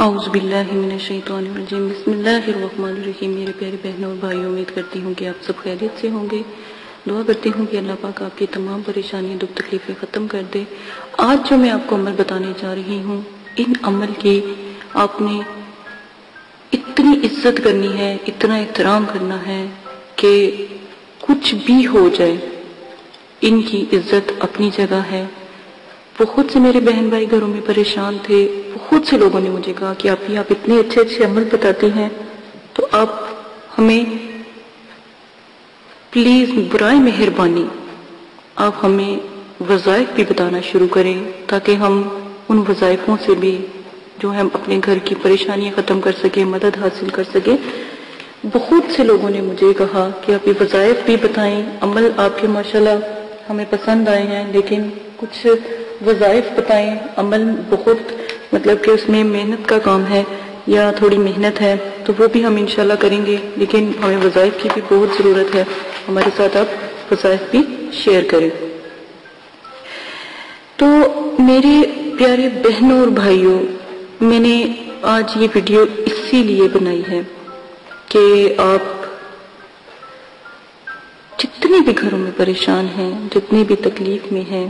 اعوذ باللہ من الشیطان الرجیم بسم اللہ الرحمن الرحیم۔ میرے پیارے بہنوں اور بھائیوں، امید کرتی ہوں کہ آپ سب خیریت سے ہوں گے۔ دعا کرتی ہوں کہ اللہ پاک آپ کی تمام پریشانیاں دکھ تکلیفیں ختم کر دے۔ آج جو میں آپ کو عمل بتانے جا رہی ہوں، ان عمل کی آپ نے اتنی عزت کرنی ہے، اتنا احترام کرنا ہے کہ کچھ بھی ہو جائے ان کی عزت اپنی جگہ ہے۔ بہت سے میرے بہن بھائی گھروں میں پریشان تھے، بہت سے لوگوں نے مجھے کہا کہ آپ اتنے اچھے اچھے عمل بتاتی ہیں، تو آپ ہمیں پلیز برائے مہربانی آپ ہمیں وظائف بھی بتانا شروع کریں، تاکہ ہم ان وظائفوں سے بھی جو ہم اپنے گھر کی پریشانیاں ختم کر سکیں، مدد حاصل کر سکیں۔ بہت سے لوگوں نے مجھے کہا کہ آپ یہ وظائف بھی بتائیں، عمل آپ کے ماشاءاللہ ہمیں پسند آئے ہیں، لیکن کچھ وظائف بتائیں۔ عمل بہت مطلب کہ اس میں محنت کا کام ہے یا تھوڑی محنت ہے، تو وہ بھی ہم انشاءاللہ کریں گے، لیکن ہمیں وظائف کی بھی بہت ضرورت ہے۔ ہمارے ساتھ آپ وظائف بھی شیئر کریں۔ تو میرے پیارے بہنوں اور بھائیوں، میں نے آج یہ ویڈیو اسی لیے بنائی ہے کہ آپ جتنے بھی گھروں میں پریشان ہیں، جتنے بھی تکلیف میں ہیں،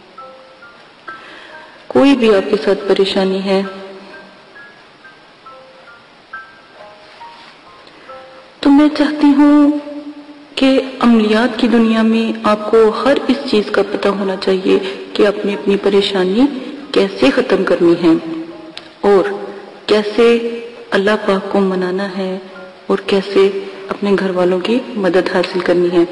کوئی بھی آپ کے ساتھ پریشانی ہے، تو میں چاہتی ہوں کہ عملیات کی دنیا میں آپ کو ہر اس چیز کا پتہ ہونا چاہیے کہ اپنی اپنی پریشانی کیسے ختم کرنی ہے اور کیسے اللہ پاک کو منانا ہے اور کیسے اپنے گھر والوں کی مدد حاصل کرنی ہے۔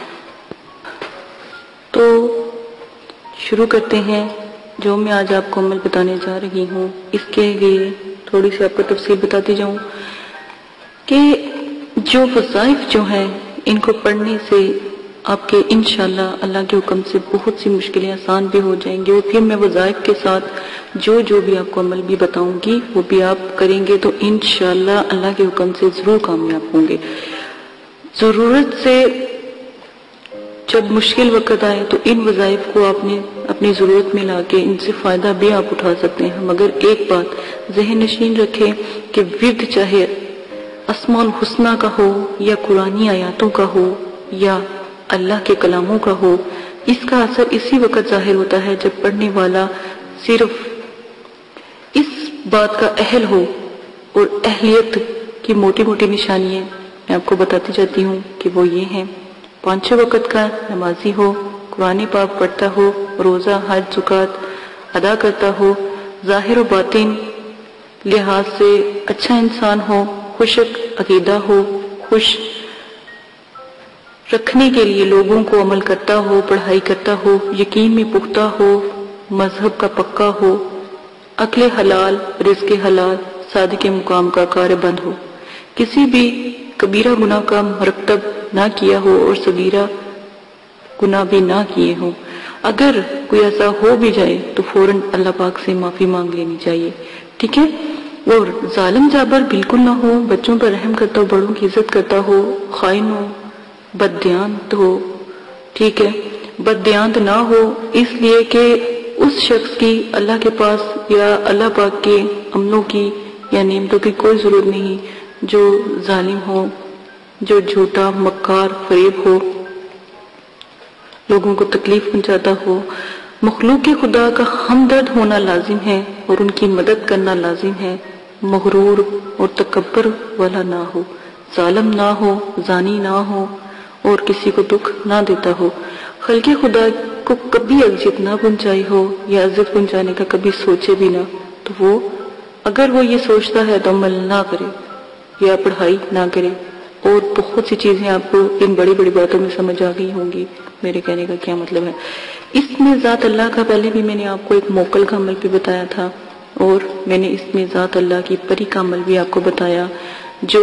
تو شروع کرتے ہیں۔ جو میں آج آپ کو عمل بتانے جا رہی ہوں، اس کے لیے تھوڑی سی آپ کو تفصیل بتاتی جاؤں کہ جو وظائف جو ہیں، ان کو پڑھنے سے آپ کے انشاءاللہ اللہ کے حکم سے بہت سی مشکلیں آسان بھی ہو جائیں گی، اور پھر میں وظائف کے ساتھ جو بھی آپ کو عمل بھی بتاؤں گی وہ بھی آپ کریں گے تو انشاءاللہ اللہ کے حکم سے ضرور کامیاب ہوں گے۔ ضرورت سے جب مشکل وقت آئے تو ان وظائف کو آپ نے اپنی ضرورت میں لا کے ان سے فائدہ بھی آپ اٹھا سکتے ہیں، مگر ایک بات ذہن نشین رکھیں کہ ورد چاہے اسماء الحسنہ کا ہو یا قرآنی آیاتوں کا ہو یا اللہ کے کلاموں کا ہو، اس کا اثر اسی وقت ظاہر ہوتا ہے جب پڑھنے والا صرف اس بات کا اہل ہو۔ اور اہلیت کی موٹی موٹی نشانیاں میں آپ کو بتاتی جاتی ہوں کہ وہ یہ ہیں: 5 وقت کا نمازی ہو، قرآن پاک پڑھتا ہو، روزہ حج زکوٰۃ ادا کرتا ہو، ظاہر و باطن لحاظ سے اچھا انسان ہو، خشک عقیدہ ہو، خوش رکھنے کے لیے لوگوں کو عمل کرتا ہو، پڑھائی کرتا ہو، یقین میں پختہ ہو، مذہب کا پکا ہو، عقل حلال، رزق حلال، صادق مقام کا کاربند ہو، کسی بھی کبیرہ گناہ کا مرتکب نہ کیا ہو اور صغیرہ گناہ بھی نہ کیے ہوں۔ اگر کوئی ایسا ہو بھی جائے تو فوراً اللہ پاک سے معافی مانگ لینی چاہیے، ٹھیک ہے؟ اور ظالم جابر بالکل نہ ہو، بچوں پر رحم کرتا ہو، بڑوں کی عزت کرتا ہو، خائن ہو، بددیانت ہو، ٹھیک ہے؟ بددیانت نہ ہو اس لیے کہ اس شخص کی اللہ کے پاس یا اللہ پاک کے عملوں کی یا نعمتوں کی کوئی ضرورت نہیں، جو ظالم ہو، جو جھوٹا مکار فریب ہو، لوگوں کو تکلیف پہنچاتا ہو۔ مخلوق خدا کا ہمدرد ہونا لازم ہے اور ان کی مدد کرنا لازم ہے، مغرور اور تکبر والا نہ ہو، ظالم نہ ہو، زانی نہ ہو اور کسی کو دکھ نہ دیتا ہو، خلق خدا کو کبھی اذیت نہ پہنچائی ہو یا اذیت پہنچانے کا کبھی سوچے بھی نہ، تو وہ اگر وہ یہ سوچتا ہے تو عمل نہ کرے یا پڑھائی نہ کرے۔ اور بہت سی چیزیں آپ کو ان بڑی بڑی باتوں میں سمجھ آ گئی ہوں گی میرے کہنے کا کیا مطلب ہے۔ اس میں ذات اللہ کا پہلے بھی میں نے آپ کو ایک موکل کا عمل بھی بتایا تھا، اور میں نے اس میں ذات اللہ کی پری کا عمل بھی آپ کو بتایا۔ جو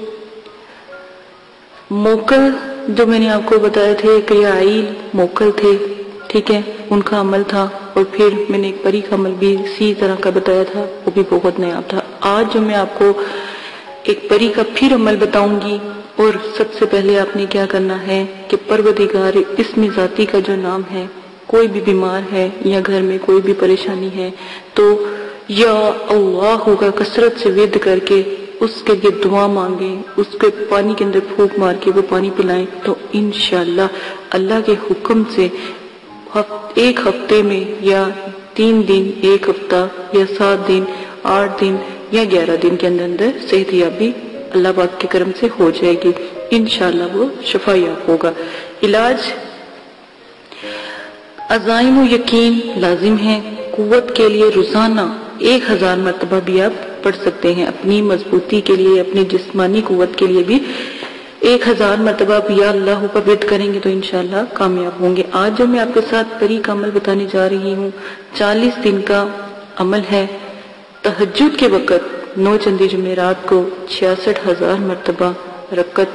موکل جو میں نے آپ کو بتایا تھے قیائل موکل تھے، ٹھیک ہے، ان کا عمل تھا، اور پھر میں نے ایک پری کا عمل بھی اسی طرح کا بتایا تھا، وہ بھی بہت نایاب تھا۔ آج جو میں آپ کو ایک پری کا پھر عمل بتاؤں گی، اور سب سے پہلے آپ نے کیا کرنا ہے کہ پروردگار اسم ذاتی کا جو نام ہے، کوئی بھی بیمار ہے یا گھر میں کوئی بھی پریشانی ہے تو یا اللہ کا کثرت سے ورد کر کے اس کے لیے دعا مانگیں، اس کے پانی کے اندر پھونک مار کے وہ پانی پلائیں، تو انشاءاللہ اللہ کے حکم سے ایک ہفتے میں یا 3 دن، ایک ہفتہ یا 7 دن، 8 دن یا 11 دن کے اندر صحت یابی اللہ پاک کے کرم سے ہو جائے گی، انشاءاللہ وہ شفا یاب ہوگا۔ علاج عزائم و یقین لازم ہے، قوت کے لیے روزانہ 1000 مرتبہ بھی آپ پڑھ سکتے ہیں، اپنی مضبوطی کے لیے، اپنی جسمانی قوت کے لیے بھی 1000 مرتبہ بھی یا اللہ کا ورد کریں گے تو انشاءاللہ کامیاب ہوں گے۔ آج جو میں آپ کے ساتھ پری کا عمل بتانے جا رہی ہوں، 40 دن کا عمل ہے۔ تہجد کے وقت 9 چندی جمعرات کو 66,000 مرتبہ رکعت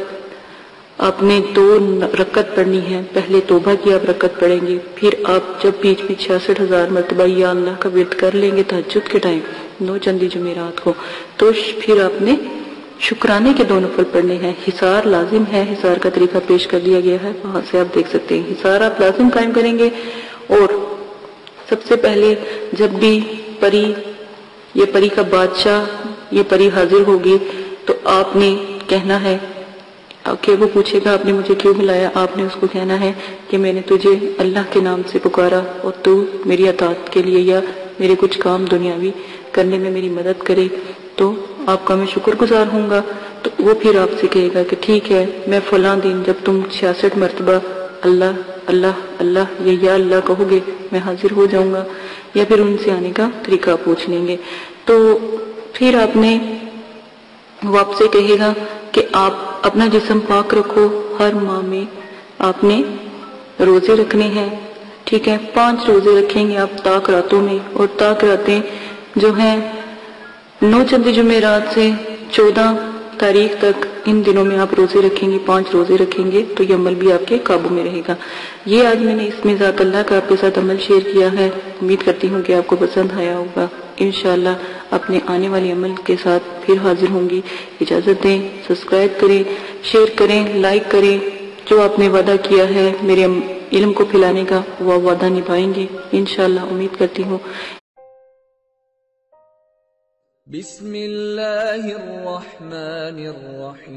آپ نے 2 رکعت پڑھنی ہے۔ پہلے توبہ کی آپ رکعت پڑھیں گے، پھر آپ جب بیچ میں 66,000 مرتبہ یا اللہ کا ورد کر لیں گے تہجد کے ٹائم 9 چندی جمعرات کو، تو پھر آپ نے شکرانے کے 2 نفل پڑھنے ہیں۔ حصار لازم ہے، حصار کا طریقہ پیش کر دیا گیا ہے، وہاں سے آپ دیکھ سکتے ہیں۔ حصار آپ لازم قائم کریں گے، اور سب سے پہلے جب بھی پری، یہ پری کا بادشاہ، یہ پری حاضر ہوگی تو آپ نے کہنا ہے کہ وہ پوچھے گا آپ نے مجھے کیوں بلایا، آپ نے اس کو کہنا ہے کہ میں نے تجھے اللہ کے نام سے پکارا اور تو میری اطاعت کے لیے یا میرے کچھ کام دنیاوی کرنے میں میری مدد کرے تو آپ کا میں شکر گزار ہوں گا۔ تو وہ پھر آپ سے کہے گا کہ ٹھیک ہے، میں فلاں دن جب تم 66 مرتبہ اللہ اللہ اللہ یا اللہ کہو گے میں حاضر ہو جاؤں گا، یا پھر ان سے آنے کا طریقہ پوچھ لیں گے۔ تو پھر آپ نے وہ آپ سے کہے گا کہ آپ اپنا جسم پاک رکھو، ہر ماہ میں آپ نے روزے رکھنے ہیں، ٹھیک ہے، 5 روزے رکھیں گے آپ طاق راتوں میں، اور طاق راتیں جو ہیں 9 چندی جمعرات سے 14 تاریخ تک، ان دنوں میں آپ روزے رکھیں گے، 5 روزے رکھیں گے تو یہ عمل بھی آپ کے قابو میں رہے گا۔ یہ آج میں نے اس میں ذات اللہ کا آپ کے ساتھ عمل شیئر کیا ہے، امید کرتی ہوں کہ آپ کو پسند آیا ہوگا۔ انشاءاللہ اپنے آنے والے عمل کے ساتھ پھر حاضر ہوں گی۔ اجازت دیں، سبسکرائب کریں، شیئر کریں، لائک کریں، جو آپ نے وعدہ کیا ہے میرے علم کو پھیلانے کا وہ وعدہ نبھائیں گے انشاءاللہ، امید کرتی ہوں۔ بسم اللہ الرحمن الرحیم،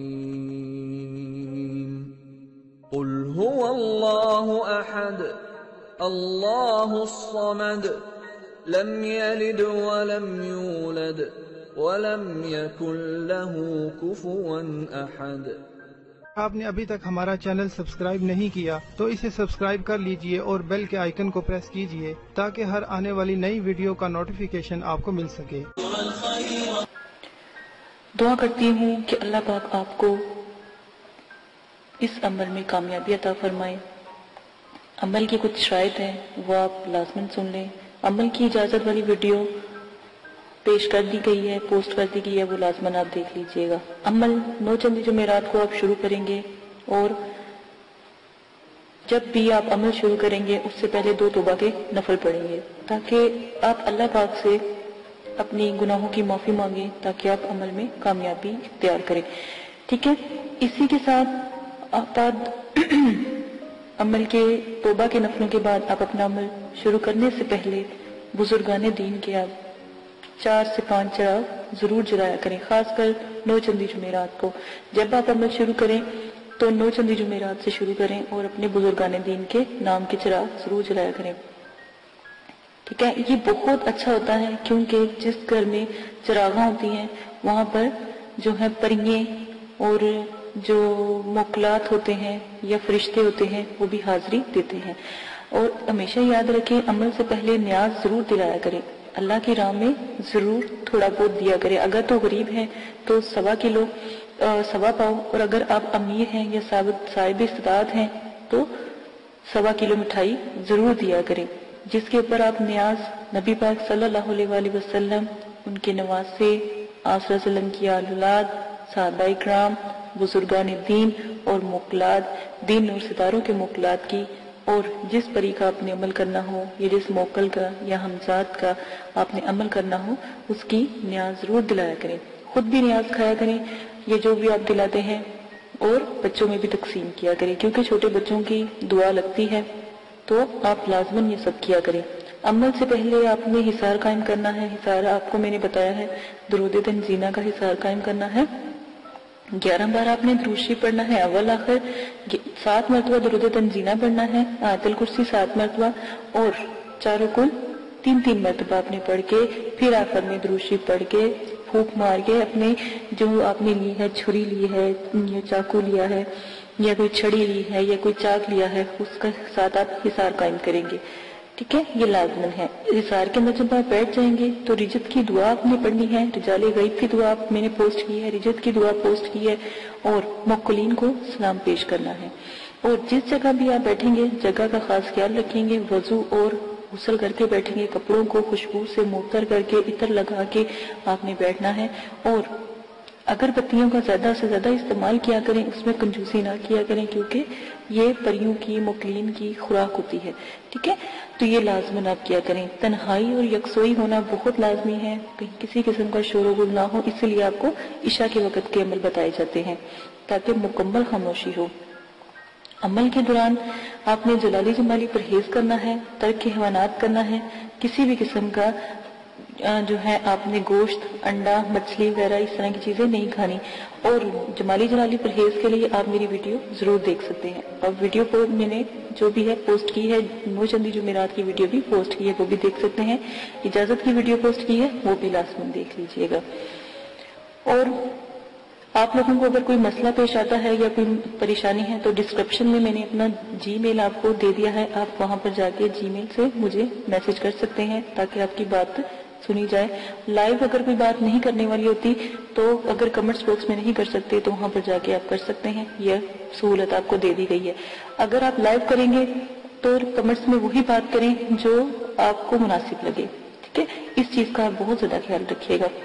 قل هو اللہ احد اللہ الصمد لم یلد ولم یولد ولم یکن له کفوا احد۔ آپ نے ابھی تک ہمارا چینل سبسکرائب نہیں کیا تو اسے سبسکرائب کر لیجئے اور بیل کے آئیکن کو پریس کیجئے تاکہ ہر آنے والی نئی ویڈیو کا نوٹیفیکیشن آپ کو مل سکے۔ دعا کرتی ہوں کہ اللہ پاک آپ کو اس عمل میں کامیابی عطا فرمائے۔ عمل کی کچھ شرائط ہیں وہ آپ لازماً سن لیں۔ عمل کی اجازت والی ویڈیو پیش کر دی گئی ہے، پوسٹ کر دی گئی ہے، وہ لازماً آپ دیکھ لیجئے گا۔ عمل 9 چندی جمعرات کو آپ شروع کریں گے، اور جب بھی آپ عمل شروع کریں گے اس سے پہلے 2 توبہ کے نفل پڑھیں گے تاکہ آپ اللہ پاک سے اپنی گناہوں کی معافی مانگیں، تاکہ آپ عمل میں کامیابی اختیار کریں، ٹھیک ہے۔ اسی کے ساتھ آپ عمل کے توبہ کے نفلوں کے بعد آپ اپنا عمل شروع کرنے سے پہلے بزرگان دین کے آپ 4 سے 5 چراغ ضرور جلایا کریں، خاص کر 9 چندی جمعرات کو۔ جب آپ عمل شروع کریں تو 9 چندی جمعرات سے شروع کریں اور اپنے بزرگان دین کے نام کے چراغ ضرور جلایا کریں، ٹھیک ہے۔ یہ بہت اچھا ہوتا ہے کیونکہ جس گھر میں چراغاں ہوتی ہیں وہاں پر جو ہے پریے اور جو موکلات ہوتے ہیں یا فرشتے ہوتے ہیں وہ بھی حاضری دیتے ہیں۔ اور ہمیشہ یاد رکھیں عمل سے پہلے نیاز ضرور دلایا کریں، اللہ کی راہ میں ضرور تھوڑا بہت دیا کریں۔ اگر تو غریب ہیں تو 1.25 کلو 1.25 پاؤ، اور اگر آپ امیر ہیں یا صاحب استطاعت ہیں تو 1.25 کلو مٹھائی ضرور دیا کریں، جس کے اوپر آپ نیاز نبی پاک صلی اللہ علیہ وآلہ وسلم، ان کے نواسے، آپ صلی اللہ علیہ وسلم کی اولاد، صحابہ اکرام، بزرگان دین اور موکلات، دین اور ستاروں کے موکلات کی، اور جس پری کا آپ نے عمل کرنا ہو یا جس موکل کا یا ہمزاد کا آپ نے عمل کرنا ہو اس کی نیاز ضرور دلایا کریں۔ خود بھی نیاز کھایا کریں، یہ جو بھی آپ دلاتے ہیں، اور بچوں میں بھی تقسیم کیا کریں کیونکہ چھوٹے بچوں کی دعا لگتی ہے، تو آپ لازماً یہ سب کیا کریں۔ عمل سے پہلے آپ نے حصار قائم کرنا ہے. حصار آپ کو میں نے بتایا ہے درود تنزیلہ کا حصار قائم کرنا ہے. 11 بار آپ نے درود شریف پڑھنا ہے اول آخر. 7 مرتبہ درود تنزیلہ پڑھنا ہے. آیت الکرسی 7 مرتبہ اور چاروں کل 3 مرتبہ آپ نے پڑھ کے پھر آخر میں درود شریف پڑھ کے پھونک مار کے اپنے جو آپ نے لی ہے چھری لی ہے یا چاقو لیا ہے یا کوئی چھڑی لی ہے یا کوئی چاک لیا ہے اس کا ساتھ آپ حصار قائم کریں گے. ٹھیک ہے، یہ لازمن ہے. حصار کے اندر جب آپ بیٹھ جائیں گے تو رجت کی دعا آپ نے پڑھنی ہے. رجال غیب کی دعا میں نے پوسٹ کی ہے، رجت کی دعا پوسٹ کی ہے اور موکلین کو سلام پیش کرنا ہے. اور جس جگہ بھی آپ بیٹھیں گے جگہ کا خاص خیال رکھیں گے. وضو اور غسل کر کے بیٹھیں گے. کپڑوں کو خوشبو سے معطر کر کے عطر لگا کے آپ نے بیٹھنا ہے. اور اگر بتیوں کا زیادہ سے زیادہ استعمال کیا کریں، اس میں کنجوسی نہ کیا کریں کیونکہ یہ پریوں کی موکلین کی خوراک ہوتی ہے. ٹھیک ہے، تو یہ لازمن آپ کیا کریں. تنہائی اور یکسوئی ہونا بہت لازمی ہے، کہیں کسی قسم کا شور و غل نہ ہو. اس لیے آپ کو عشاء کے وقت کے عمل بتائے جاتے ہیں تاکہ مکمل خاموشی ہو. عمل کے دوران آپ نے جلالی جمالی پرہیز کرنا ہے، ترک حیوانات کرنا ہے. کسی بھی قسم کا جو ہے آپ نے گوشت، انڈا، مچھلی وغیرہ اس طرح کی چیزیں نہیں کھانی. اور جمالی جلالی پرہیز کے لیے آپ میری ویڈیو ضرور دیکھ سکتے ہیں. اور ویڈیو کو میں نے جو بھی ہے پوسٹ کی ہے، نور چندی جمعرات کی ویڈیو بھی پوسٹ کی ہے، وہ بھی دیکھ سکتے ہیں. اجازت کی ویڈیو پوسٹ کی ہے، وہ بھی لازماً دیکھ لیجئے گا. اور آپ لوگوں کو اگر کوئی مسئلہ پیش آتا ہے یا کوئی پریشانی ہے تو ڈسکرپشن میں نے اپنا جی میل آپ کو دے دیا ہے. آپ وہاں پر جا کے جی میل سے مجھے میسج کر سکتے ہیں تاکہ آپ کی بات سنی جائے. لائیو اگر کوئی بات نہیں کرنے والی ہوتی تو اگر کمنٹس باکس میں نہیں کر سکتے تو وہاں پر جا کے آپ کر سکتے ہیں. یہ سہولت آپ کو دے دی گئی ہے. اگر آپ لائیو کریں گے تو کمنٹس میں وہی بات کریں جو آپ کو مناسب لگے. ٹھیک ہے، اس چیز کا آپ بہت زیادہ خیال رکھیے گا.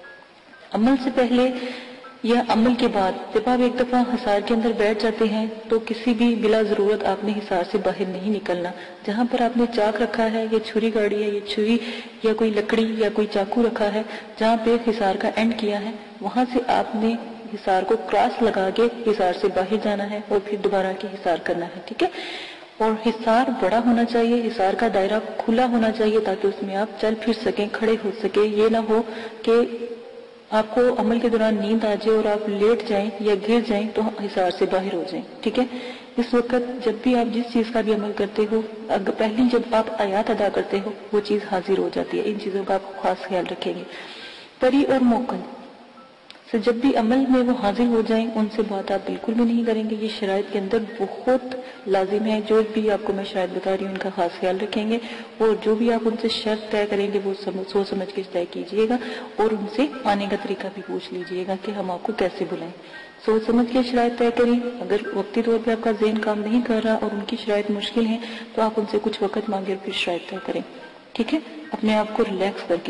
عمل سے پہلے یا عمل کے بعد جب آپ ایک دفعہ حصار کے اندر بیٹھ جاتے ہیں تو کسی بھی بلا ضرورت آپ نے حصار سے باہر نہیں نکلنا. جہاں پر آپ نے چاک رکھا ہے یا چھری گاڑی ہے یا چھری یا کوئی لکڑی یا کوئی چاقو رکھا ہے، جہاں پہ حصار کا اینڈ کیا ہے وہاں سے آپ نے حصار کو کراس لگا کے حصار سے باہر جانا ہے اور پھر دوبارہ کے حصار کرنا ہے. ٹھیک ہے، اور حصار بڑا ہونا چاہیے، حصار کا دائرہ کھلا ہونا چاہیے تاکہ اس میں آپ چل پھر سکیں، کھڑے ہو سکیں. یہ نہ ہو کہ آپ کو عمل کے دوران نیند آ جائے اور آپ لیٹ جائیں یا گر جائیں تو حصار سے باہر ہو جائیں. ٹھیک ہے، اس وقت جب بھی آپ جس چیز کا بھی عمل کرتے ہو، پہلی جب آپ آیات ادا کرتے ہو وہ چیز حاضر ہو جاتی ہے. ان چیزوں کا آپ خاص خیال رکھیں گے. پری اور موکل سے جب بھی عمل میں وہ حاضر ہو جائیں ان سے بات آپ بالکل بھی نہیں کریں گے. یہ شرائط کے اندر بہت لازم ہے. جو بھی آپ کو میں شرائط بتا رہی ہوں ان کا خاص خیال رکھیں گے. اور جو بھی آپ ان سے شرط طے کریں گے وہ سوچ سمجھ کے طے کیجئے گا اور ان سے آنے کا طریقہ بھی پوچھ لیجئے گا کہ ہم آپ کو کیسے بلائیں. سوچ سمجھ کے شرائط طے کریں. اگر وقتی طور پہ آپ کا ذہن کام نہیں کر رہا اور ان کی شرائط مشکل ہیں تو آپ ان سے کچھ وقت مانگے اور پھر شرائط طے کریں. ٹھیک ہے، اپنے آپ کو ریلیکس کر کے.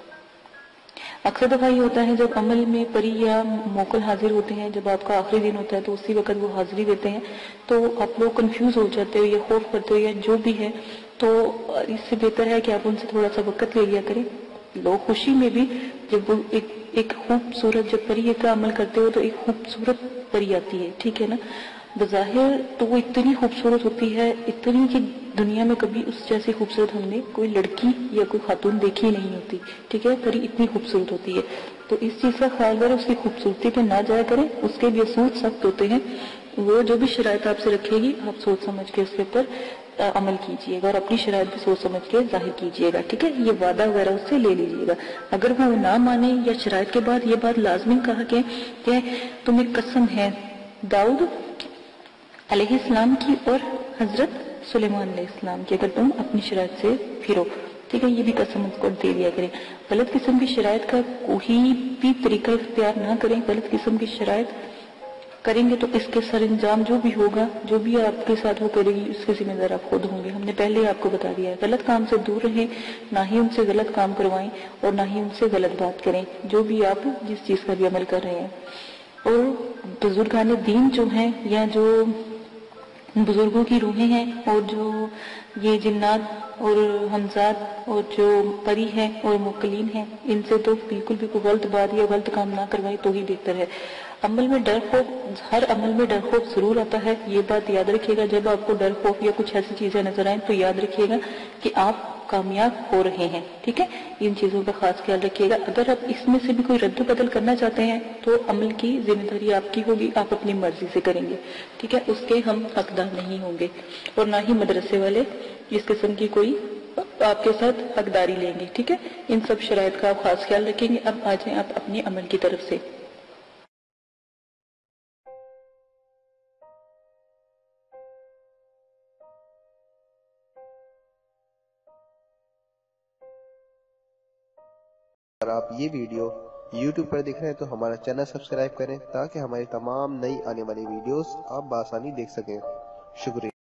اکثر دفعہ یہ ہوتا ہے جب عمل میں پری یا موکل حاضر ہوتے ہیں، جب آپ کا آخری دن ہوتا ہے تو اسی وقت وہ حاضری دیتے ہیں تو آپ لوگ کنفیوز ہو جاتے ہو یا خوف کرتے ہو یا جو بھی ہے. تو اس سے بہتر ہے کہ آپ ان سے تھوڑا سا وقت لے لیا کریں. لوگ خوشی میں بھی جب وہ ایک خوبصورت جب پری کا عمل کرتے ہو تو ایک خوبصورت پری آتی ہے. ٹھیک ہے نا، بظاہر تو وہ اتنی خوبصورت ہوتی ہے، اتنی کہ دنیا میں کبھی اس جیسی خوبصورت ہم نے کوئی لڑکی یا کوئی خاتون دیکھی نہیں ہوتی. ٹھیک ہے، پری اتنی خوبصورت ہوتی ہے. تو اس چیز کا خیال کریں، اس کی خوبصورتی پہ نہ جایا کریں. اس کے بھی اصول سخت ہوتے ہیں. وہ جو بھی شرائط آپ سے رکھے گی آپ سوچ سمجھ کے اس کے اوپر عمل کیجئے گا اور اپنی شرائط بھی سوچ سمجھ کے ظاہر کیجئے گا. ٹھیک ہے، یہ وعدہ وغیرہ اس سے لے لیجئے گا. اگر وہ نہ مانے یا شرائط کے بعد یہ بات لازمی کہا کہ تمہیں قسم ہے داؤد علیہ السلام کی اور حضرت سلیمان علیہ السلام کی، اگر تم اپنی شرائط سے پھرو. ٹھیک ہے، یہ بھی قسم اس کو دے دیا کریں. غلط قسم کی شرائط کا کوئی بھی طریقہ اختیار نہ کریں. غلط قسم کی شرائط کریں گے تو اس کے سر انجام جو بھی ہوگا، جو بھی آپ کے ساتھ وہ کرے گی اس کے ذمہ دار آپ خود ہوں گے. ہم نے پہلے آپ کو بتا دیا ہے. غلط کام سے دور رہیں، نہ ہی ان سے غلط کام کروائیں اور نہ ہی ان سے غلط بات کریں جو بھی آپ جس چیز کا بھی عمل کر رہے ہیں. اور بزرگان دین جو ہیں یا جو بزرگوں کی روحیں ہیں اور جو یہ جنات اور حمزات اور جو پری ہیں اور موکلین ہیں ان سے تو بالکل بھی کوئی غلط بات یا غلط کام نہ کروائے تو ہی بہتر ہے. عمل میں ڈر خوف، ہر عمل میں ڈر خوف ضرور آتا ہے، یہ بات یاد رکھیے گا۔ جب آپ کو ڈر خوف یا کچھ ایسی چیزیں نظر آئیں تو یاد رکھیے گا کہ آپ کامیاب ہو رہے ہیں، ٹھیک ہے؟ ان چیزوں کا خاص خیال رکھیے گا۔ اگر آپ اس میں سے بھی کوئی رد و بدل کرنا چاہتے ہیں تو عمل کی ذمہ داری آپ کی ہوگی، آپ اپنی مرضی سے کریں گے، ٹھیک ہے؟ اس کے ہم حقدار نہیں ہوں گے، اور نہ ہی مدرسے والے اس قسم کی کوئی آپ کے ساتھ حقداری لیں گے، ٹھیک ہے؟ ان سب شرائط کا آپ خاص خیال رکھیں گے۔ اب آ جائیں آپ اپنے عمل کی طرف سے۔ اگر آپ یہ ویڈیو YouTube پر دیکھ رہے ہیں تو ہمارا چینل سبسکرائب کریں تاکہ ہماری تمام نئی آنے والی ویڈیوز آپ بآسانی دیکھ سکیں۔ شکریہ۔